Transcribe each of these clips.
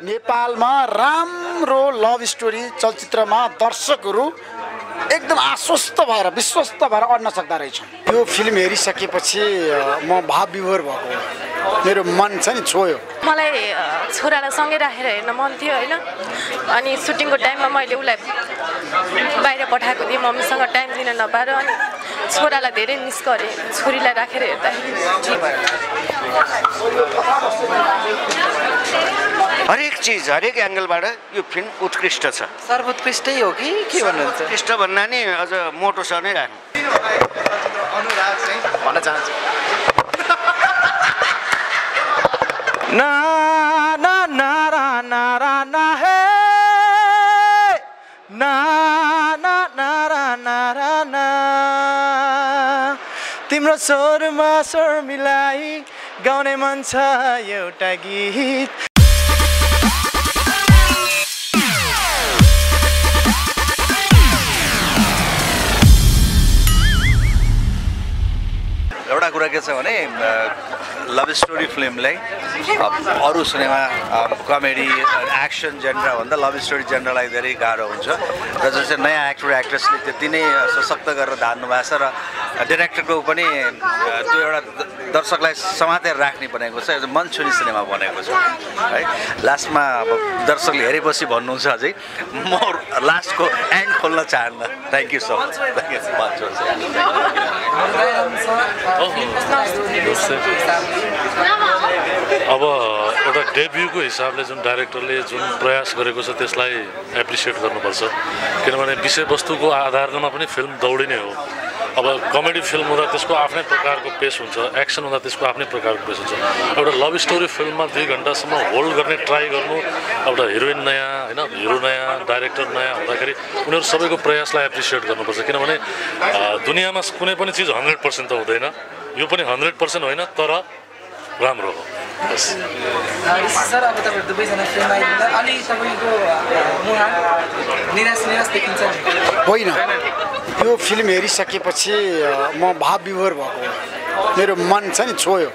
नेपालमा राम्रो love story चलचित्रमा दर्शकहरू एकदम आश्वस्त भएर विश्वस्त भएर अड्न सक्दा रहेछन्। यो फिल्म हेरिसकेपछि म भाव विभोर भएको मेरो मन छ नि छोयो। मलाई छोरालाई सँगै राखेर हेर्न मन थियो होइन, अनि सुटिङको टाइममा मैले उसलाई बाहिर पठाएको थिएँ मम्मीसँग टाइम दिन नपाएर, अनि छोरालाई धेरै मिस गरेँ छोरीलाई राखेर हेर्दाखेरि। हरेक चिज हरेक एङ्गलबाट यो फिल्म उत्कृष्ट छ। सर्वोत्कृष्टै हो कि के भन्नुहुन्छ? उत्कृष्ट भन्दा नि अझ मोटोसँग नै राख्नु। अनुराग चाहिँ भन्न चाहन्छु ना ना नारा नारा ना हे ना ना नारा नारा ना तिम्रो स्वरमा स्वर मिलाई गाउने मन छ एउटा गीत। एउटा कुरा के छ भने लभ स्टोरी फिल्मलाई अरू सिनेमा कमेडी एक्सन जेनरभन्दा लभ स्टोरी जेनरलाई धेरै गाह्रो हुन्छ र जस्तै नयाँ एक्टर एक्ट्रेसले त्यति नै सशक्त गरेर धान्नु भएको छ र डिरेक्टरको पनि त्यो एउटा दर्शकलाई समातेर राख्ने बनेको छ, मन छुने सिनेमा बनेको छ है। लास्टमा अब दर्शकले हेरेपछि भन्नुहुन्छ अझै म लास्टको एन्ड खोल्न चाहन्न। Thank you so much. अब एउटा डेब्युको हिसाबले जुन डाइरेक्टरले जुन प्रयास गरेको छ त्यसलाई एप्रिसिएट गर्नुपर्छ, किनभने विषयवस्तुको आधारमा पनि फिल्म दौडिने हो। अब कमेडी फिल्म हुँदा त्यसको आफ्नै प्रकारको पेस हुन्छ, एक्सन हुँदा त्यसको आफ्नै प्रकारको पेस हुन्छ। एउटा लभ स्टोरी फिल्ममा 2 घन्टासम्म होल्ड गर्ने ट्राई गर्नु, एउटा हिरोइन नयाँ होइन, हिरो नयाँ, डाइरेक्टर नयाँ हुँदाखेरि उनीहरू सबैको प्रयासलाई एप्रिसिएट गर्नुपर्छ, किनभने दुनियाँमा कुनै पनि चिज 100% त हुँदैन, यो पनि 100% होइन तर राम्रो हो। सर अब तपाईहरु दुवैजना फिल्म आइदिँदा अलि तपाईको मुहान निराश देखिन्छ होइन। यो फिल्म हेरिसकेपछि म भाव विभोर भएको मेरो मन छ नि छोयो।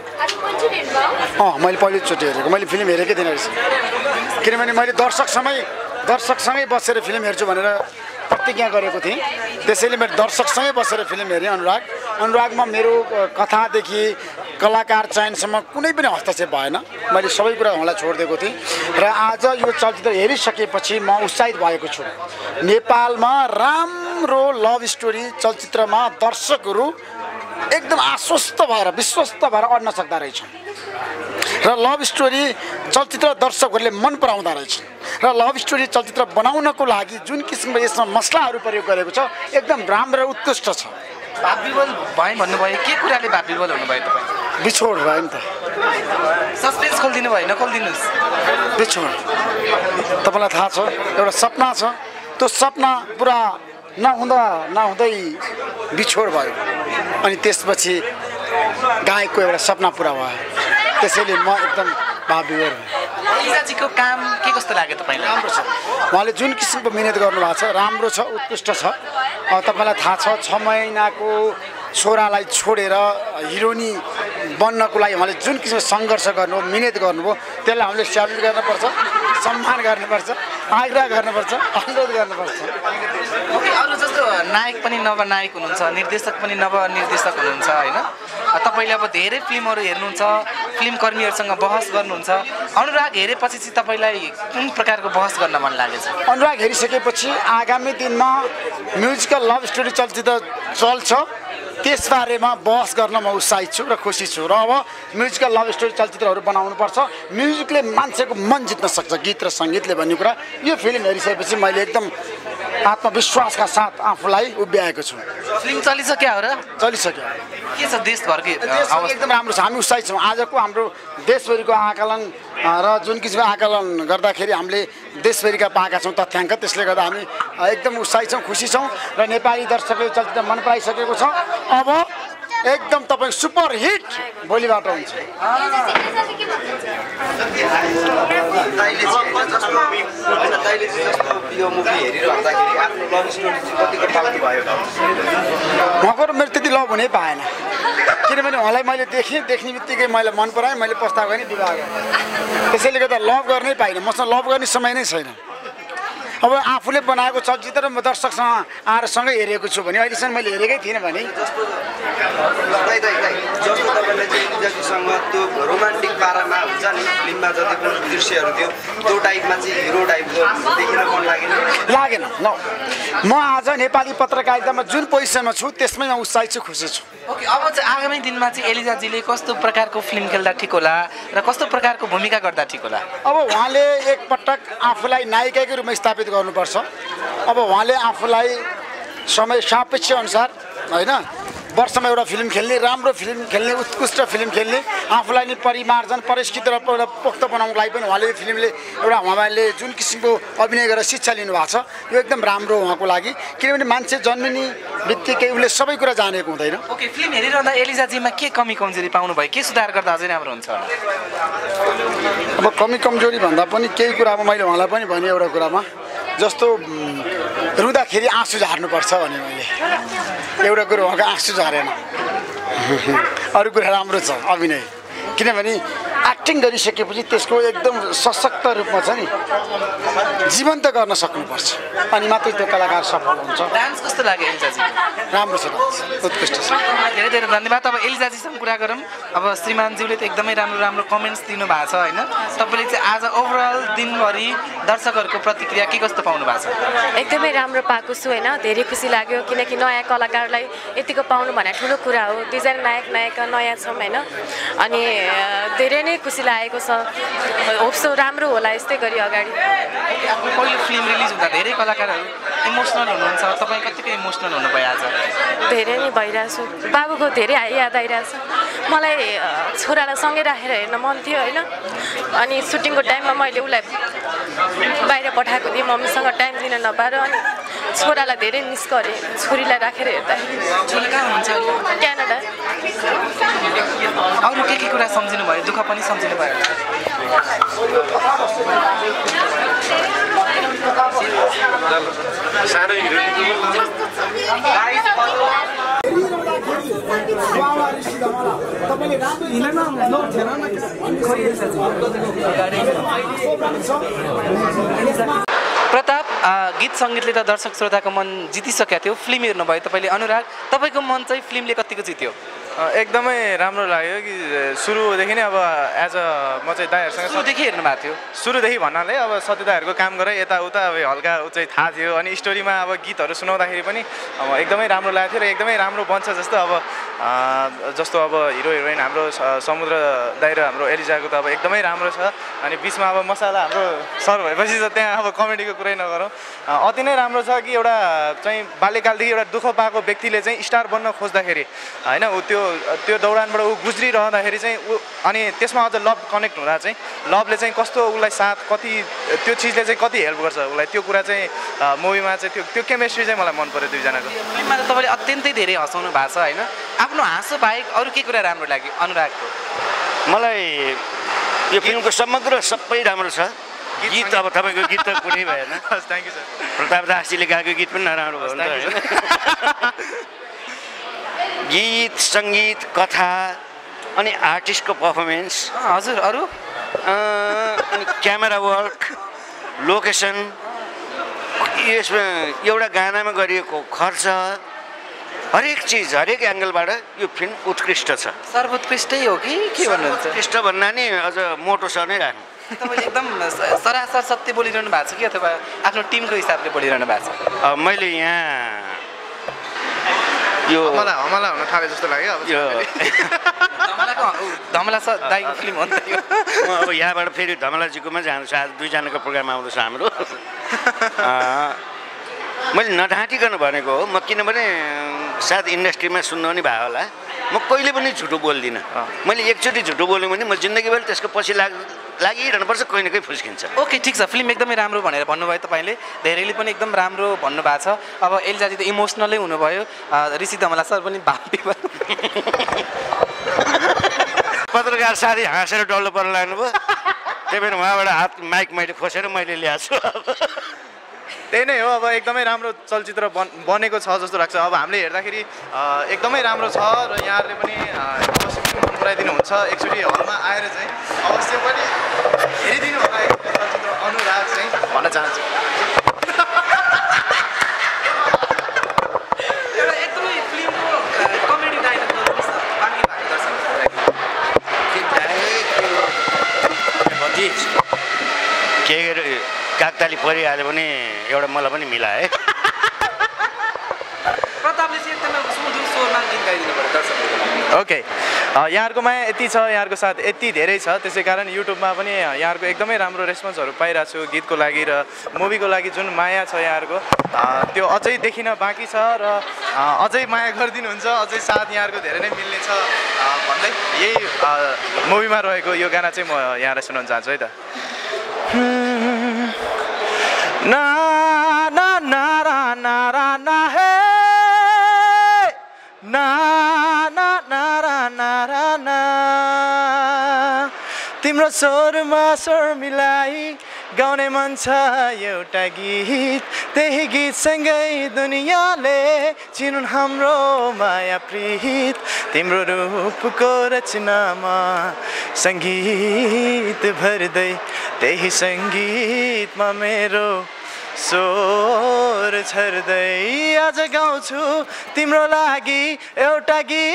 मैले पहिलोचोटि हेरेको, मैले फिल्म हेरेकै थिइनँ रहेछ, किनभने मैले दर्शकसँगै बसेर फिल्म हेर्छु भनेर प्रतिज्ञा गरेको थिएँ। त्यसैले मैले दर्शकसँगै बसेर फिल्म हेरेँ। अनुरागमा मेरो कथादेखि कलाकार चयनसम्म कुनै पनि हस्तक्षेप भएन, मैले सबै कुरा उहाँलाई छोडिदिएको थिएँ र आज यो चलचित्र हेरिसकेपछि म उत्साहित भएको छु। नेपालमा राम्रो लभ स्टोरी चलचित्रमा दर्शकहरू एकदम आश्वस्त भएर विश्वस्त भएर अड्न सक्दा रहेछन् र लभ स्टोरी चलचित्र दर्शकहरूले मन पराउँदा रहेछन् र लभ स्टोरी चलचित्र बनाउनको लागि जुन किसिमको यसमा मसलाहरू प्रयोग गरेको छ एकदम राम्रो र उत्कृष्ट छ। भावविवल भयो भन्नुभयो, के कुराले भावविवल हुनुभयो तपाईँ? बिछोड भयो नि त। सस्पेन्स खोलिदिनु भयो, नखोलिदिनुहोस्। बिछोड तपाईँलाई थाहा छ एउटा सपना छ, त्यो सपना पुरा नहुँदै बिछोड भयो, अनि त्यसपछि गायकको एउटा सपना पुरा भयो। त्यसैले म एकदम भावविभोर भएँ। लिजाजीको काम के कस्तो लाग्यो तपाईँलाई? राम्रो छ, उहाँले जुन किसिमको मिहिनेत गर्नुभएको छ राम्रो छ, उत्कृष्ट छ। तपाईँलाई थाहा छ 6 महिनाको छोरालाई छोडेर हिरोइनी बन्नको लागि उहाँले जुन किसिमको सङ्घर्ष गर्नुभयो, मिहिनेत गर्नुभयो, त्यसलाई हामीले स्यालुट गर्नुपर्छ, सम्मान गर्नुपर्छ, आग्रह गर्नुपर्छ, अनुरोध गर्नुपर्छ। अरू जस्तो नायक पनि नवनायक हुनुहुन्छ, निर्देशक पनि नवनिर्देशक हुनुहुन्छ होइन। तपाईँले अब धेरै फिल्महरू हेर्नुहुन्छ, फिल्म कर्मीहरूसँग बहस गर्नुहुन्छ। अनुराग हेरेपछि चाहिँ तपाईँलाई कुन प्रकारको बहस गर्न मन लागेछ? अनुराग हेरिसकेपछि आगामी दिनमा म्युजिकल लभ स्टोरी चलचित्र चल्छ त्यसबारेमा बहस गर्न म उत्साहित छु र खुसी छु। र अब म्युजिकल लभ स्टोरी चलचित्रहरू बनाउनुपर्छ, म्युजिकले मान्छेको मन जित्न सक्छ, गीत र सङ्गीतले भन्ने कुरा यो फिल्म हेरिसकेपछि मैले एकदम आत्मविश्वासका साथ आफूलाई उभ्याएको छु। फिल्म चलिसक्यो हो र? चलिसक्यो। के छ देशभरकै अवस्था? एकदम राम्रो छ, हामी उत्साहित छौँ। आजको हाम्रो देशभरिको आकलन र जुन किसिमको आकलन गर्दाखेरि हामीले देशभरिका पाएका छौँ तथ्याङ्क, त्यसले गर्दा हामी एकदम उत्साहित छौँ, खुसी छौँ र नेपाली दर्शकले चलचित्र मन पराइसकेको छ। अब एकदम तपाईँ सुपर हिट भोलिबाट हुन्छ। दाइले जस्तो यो मुभी हेरिरहँदाखेरि आफ्नो लभ स्टोरी चाहिँ कतिको पाउनु भयो उहाँको मेरो त्यति लभ हुनै पाएन किनभने उहाँलाई मैले देख्ने बित्तिकै मैले मन पराएँ मैले प्रस्ताव गरेँ विवाह गरेँ त्यसैले गर्दा लभ गर्नै पाइनँ मसँग लभ गर्ने समय नै छैन अब आफूले बनाएको चलचित्र म दर्शकसँग आएर सँगै हेरेको छु भने अहिलेसम्म मैले हेरेकै थिइनँ भने जस्तो तपाईँलाई चाहिँ एलिजाजीसँग त्यो रोमान्टिक पारामा हुन्छ नि फिल्ममा जति पनि दृश्यहरू थियो त्यो टाइपमा चाहिँ हिरो टाइपको देखिन मन लागेन न म आज नेपाली पत्रकारितामा जुन पोजिसनमा छु त्यसमै म उत्साहित छु खुसी छु ओके अब चाहिँ आगामी दिनमा चाहिँ एलिजाजीले कस्तो प्रकारको फिल्म खेल्दा ठिक होला र कस्तो प्रकारको भूमिका गर्दा ठिक होला अब उहाँले एकपटक आफूलाई नायिकाको रूपमा स्थापित गर्नुपर्छ अब उहाँले आफूलाई समय सापेक्ष अनुसार होइन वर्षमा एउटा फिल्म खेल्ने राम्रो फिल्म खेल्ने उत्कृष्ट फिल्म खेल्ने आफूलाई नै परिमार्जन परिष्कृत र एउटा पोख्त बनाउनको लागि पनि उहाँले फिल्मले एउटा उहाँले जुन किसिमको अभिनय गरेर शिक्षा लिनुभएको छ यो एकदम राम्रो उहाँको लागि किनभने मान्छे जन्मिने बित्तिकै उसले सबै कुरा जानेको हुँदैन ओके फिल्म हेरिरहँदा एलिजाजीमा के कमी कमजोरी पाउनु भयो के सुधार गर्दा अझै राम्रो हुन्छ अब कमी कमजोरी भन्दा पनि केही कुरामा मैले उहाँलाई पनि भने एउटा कुरामा जस्तो रुँदाखेरि आँसु झार्नुपर्छ भने मैले एउटा कुरो उहाँको आँसु झरेन अरू कुरा राम्रो छ अभिनय किनभने एक्टिङ गरिसकेपछि त्यसको एकदम सशक्त रूपमा छ नि जीवन्त गर्न सक्नुपर्छ अनि मात्रै त्यो कलाकार सफल हुन्छ डान्स कस्तो लाग्यो एलिजाजी राम्रो छ डान्स उत्कृष्ट छ धेरै धेरै धन्यवाद अब एलिजाजीसँग कुरा गरौँ अब श्रीमानज्यूले त एकदमै राम्रो राम्रो कमेन्ट्स दिनुभएको छ होइन तपाईँले चाहिँ आज ओभरअल दिनभरि दर्शकहरूको प्रतिक्रिया के कस्तो पाउनु भएको छ एकदमै राम्रो पाएको छु होइन धेरै खुसी लाग्यो किनकि नयाँ कलाकारलाई यतिको पाउनु भने ठुलो कुरा हो दुईजना नायक नायिका नयाँ छौँ होइन अनि धेरै नै खुसी लागेको छ होप्सो राम्रो होला यस्तै गरी अगाडि आफ्नो पहिलो फिल्म रिलिज हुँदा धेरै कलाकारहरू इमोसनल हुनुहुन्छ तपाईँ कतिको इमोसनल हुनुभयो आज धेरै नै भइरहेको छु बाबुको धेरै याद आइरहेछ मलाई छोरालाई सँगै राखेर हेर्न मन थियो होइन अनि सुटिङको टाइममा मैले उसलाई बाहिर पठाएको थिएँ मम्मीसँग टाइम दिन नपाएर अनि छोरालाई धेरै मिस गरेँ छोरीलाई राखेर हेर्दाखेरि छोरी कहाँ हुन्छ क्यानाडा अरू के कुरा सम्झिनु भयो दुःख पनि सम्झिनु भयो प्रताप गीत सङ्गीतले त दर्शक श्रोताको मन जितिसकेको थियो फिल्म हेर्नुभयो तपाईँले अनुराग तपाईँको मन चाहिँ फिल्मले कतिको जित्यो एकदमै राम्रो लाग्यो कि सुरुदेखि नै अब एज अ म चाहिँ दाइहरूसँग सुरुदेखि हेर्नु भएको थियो सुरुदेखि भन्नाले अब सत्य दाइहरूको काम गरेँ यताउता अब हल्का चाहिँ थाहा थियो अनि स्टोरीमा अब गीतहरू सुनाउँदाखेरि पनि अब एकदमै राम्रो लागेको थियो र एकदमै राम्रो बन्छ जस्तो अब अब हिरो हिरोइन हाम्रो समुद्र दाइ र हाम्रो एलिजाको त अब एकदमै राम्रो छ अनि बिचमा अब मसाला हाम्रो सर भएपछि त त्यहाँ अब कमेडीको कुरै नगरौँ अति नै राम्रो छ कि एउटा चाहिँ बाल्यकालदेखि एउटा दुःख पाएको व्यक्तिले चाहिँ स्टार बन्न खोज्दाखेरि होइन ऊ त्यो दौडानबाट ऊ गुज्रिरहँदाखेरि चाहिँ ऊ अनि त्यसमा अझ लभ कनेक्ट हुँदा चाहिँ लभले चाहिँ कस्तो उसलाई साथ कति त्यो चिजले चाहिँ कति हेल्प गर्छ उसलाई त्यो कुरा चाहिँ मुभीमा चाहिँ त्यो केमिस्ट्री चाहिँ मलाई मन पर्यो दुईजनाको फिल्ममा त तपाईँले अत्यन्तै धेरै हँसाउनु भएको छ होइन आफ्नो हाँसो बाहेक अरू के कुरा राम्रो लाग्यो अनुरागको मलाई यो फिल्मको समग्र सबै राम्रो छ गीत अब तपाईँको गीत त कुनै भएन थ्याङ्क यू सर प्रताप दासजीले गाएको गीत पनि नराम्रो भयो नि त गीत सङ्गीत कथा अनि आर्टिस्टको पर्फर्मेन्स हजुर अरू अनि क्यामेरा वर्क लोकेसन यसमा एउटा गानामा गरिएको खर्च हरेक चिज हरेक एङ्गलबाट यो फिल्म उत्कृष्ट छ सर्वोत्कृष्टै हो कि के भन्नुहुन्छ उत्कृष्ट भन्दा नि अझ मोटो छ नै राख्नु तपाईँले एकदम सरासर सत्य बोलिरहनु भएको छ कि अथवा आफ्नो टिमको हिसाबले बोलिरहनु भएको छ मैले यहाँ यो हमला हुन थाले जस्तो लाग्यो अब यो धमला दाइको फिल्म हो नि त यो म अब यहाँबाट फेरि धमलाजीकोमा जान्छु आज दुईजनाको प्रोग्राम आउँदैछ हाम्रो मैले नढाँटिकन भनेको हो म किनभने सायद इन्डस्ट्रीमा सुन्नु पनि भयो होला म कहिले पनि झुटो बोल्दिनँ मैले एकचोटि झुटो बोल्यो भने म जिन्दगीभर त्यसको पछि लागिरहनुपर्छ कहीँ न कहीँ फुस्किन्छ ओके ठिक छ फिल्म एकदमै राम्रो भनेर भन्नुभयो तपाईँले धेरैले पनि एकदम राम्रो भन्नुभएको छ अब एलिजाजी त इमोसनलै हुनुभयो ऋषि धमला सर पनि भापी पत्रकार साथी हाँसेर डल्लो पर लाग्नुभयो त्यही भएर उहाँबाट हात माइक मैले खोसेर मैले ल्याएको छु त्यही नै हो अब एकदमै राम्रो चलचित्र बनेको छ जस्तो लाग्छ अब हामीले हेर्दाखेरि एकदमै राम्रो छ र यहाँहरूले पनि अवश्य पनि मन पराइदिनुहुन्छ एकचोटि हलमा आएर चाहिँ अवश्य पनि हेरिदिनु होला चलचित्र अनुराग चाहिँ भन्न चाहन्छु एउटा एकदमै फिल्मको कमेडी डायलग गर्नुहोस् न बाँकी भएको दर्शकहरूलाई के कागताली परिहाल्यो भने एउटा मलाई पनि मिलाए प्रतापले चाहिँ एकदमै सुमधुर स्वरमा गीत गाइदिनु पर्यो दर्शकहरूलाई ओके यहाँहरूको माया यति छ यहाँहरूको साथ यति धेरै छ त्यसै कारण युट्युबमा पनि यहाँहरूको एकदमै राम्रो रेस्पोन्सहरू पाइरहेको छु गीतको लागि र मुभीको लागि जुन माया छ यहाँहरूको त्यो अझै देखिन बाँकी छ र अझै माया गरिदिनुहुन्छ अझै साथ यहाँहरूको धेरै नै मिल्ने छ भन्दै यही मुभीमा रहेको यो गाना चाहिँ म यहाँलाई सुनाउन चाहन्छु है त ना ना नारा नारा ना हे ना ना नारा नारा ना तिम्रो स्वरमा स्वर मिलाई गाउने मन छ एउटा गीत त्यही गीतसँगै दुनियाँले चिनुन् हाम्रो माया प्रीत तिम्रो रूपको रचनामा सङ्गीत भर्दै त्यही सङ्गीतमा मेरो स्वर छर्दै आज गाउँछु तिम्रो लागि एउटा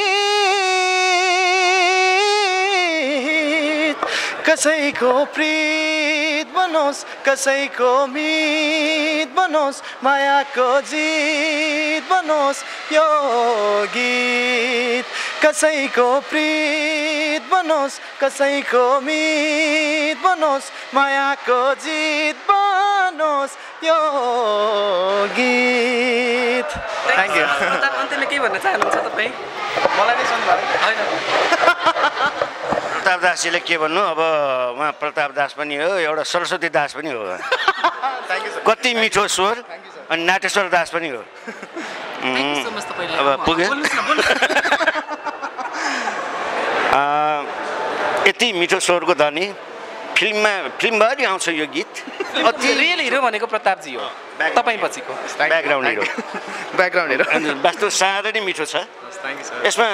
गीत कसैको प्रीत बनोस् कसैको मित बनोस् मायाको जित बनोस् यो गीत कसैको प्रीत बनोस् कसैको मित बनोस् मायाको जित बनोस् यो गीत थ्याङ्क यू अन्त्यमा के भन्न चाहनुहुन्छ तपाईँ मलाई नै सुन्नुभयो होइन प्रताप दासजीले के भन्नु अब उहाँ प्रताप दास पनि हो एउटा सरस्वती दास पनि हो कति मिठो स्वर अनि नाटेश्वर दास पनि हो अब पुग्यो यति मिठो स्वरको धनी फिल्मभरि आउँछ यो गीत अति रियल हिरो भनेको प्रतापजी हो तपाईँ पछिको ब्याकग्राउन्ड हिरो वास्तव साह्रै नै मिठो छ यसमा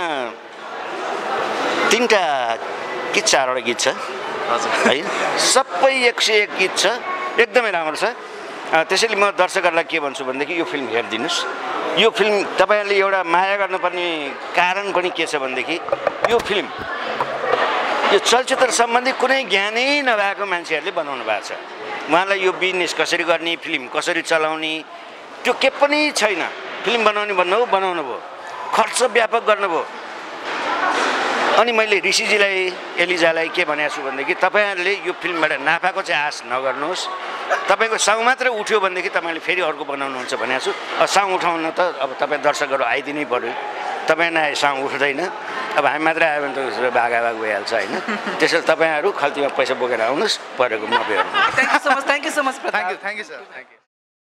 3टा कि 4वटा गीत छ है सबै 101 गीत छ एकदमै राम्रो छ त्यसैले म दर्शकहरूलाई के भन्छु भनेदेखि यो फिल्म हेरिदिनुहोस् यो फिल्म तपाईँहरूले एउटा माया गर्नुपर्ने कारण पनि के छ भनेदेखि यो फिल्म यो चलचित्र सम्बन्धी कुनै ज्ञानै नभएको मान्छेहरूले बनाउनु भएको छ उहाँलाई यो बिजनेस कसरी गर्ने फिल्म कसरी चलाउने त्यो के पनि छैन फिल्म बनाउने भन्नुभयो बनाउनु भयो खर्च व्यापक गर्नुभयो अनि मैले ऋषिजीलाई एलिजालाई के भनेको छु भनेदेखि तपाईँहरूले यो फिल्मबाट नाफाको चाहिँ आश नगर्नुहोस् तपाईँको साउ मात्र उठ्यो भनेदेखि तपाईँले फेरि अर्को बनाउनुहुन्छ भनेको छु साउ उठाउन त अब तपाईँ दर्शकहरू आइदिनै पर्यो तपाईँ नआए साउ उठ्दैन अब हामी मात्रै आयो भने त भागा भइहाल्छ होइन त्यसैले तपाईँहरू खल्तीमा पैसा बोकेर आउनुहोस् परेको नभएर thank you so much thank you sir thank you